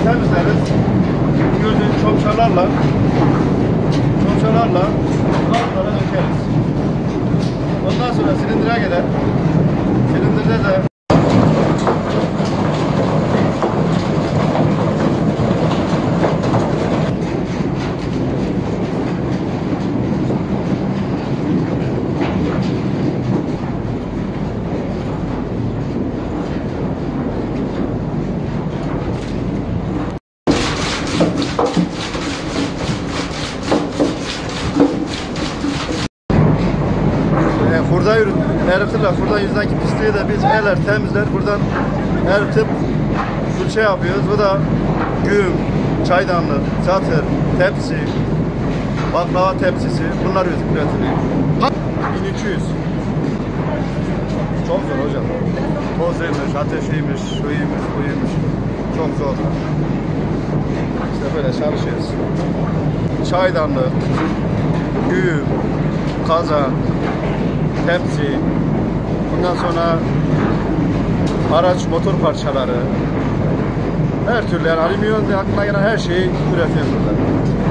temizleriz. Gördüğünüz çomçalarla altlara dökeriz. Ondan sonra silindire gider. Silindirde de hurda eritirler. Hurda yüzündeki pisliği de biz eller temizler. Buradan eritip külçe yapıyoruz. Bu da güğüm, çaydanlık, çatır, tepsi, baklava tepsisi. Bunlar üretiliyor. 1200. Çok zor hocam. Tozuymuş, ateşiymiş, suyuymuş, buymuş. Çok zor. İşte böyle çalışıyoruz. Çaydanlık, güğüm, kazan, tepsi, bundan sonra araç motor parçaları, her türlü yani alüminyum aklına gelen her şeyi üretiyoruz burada.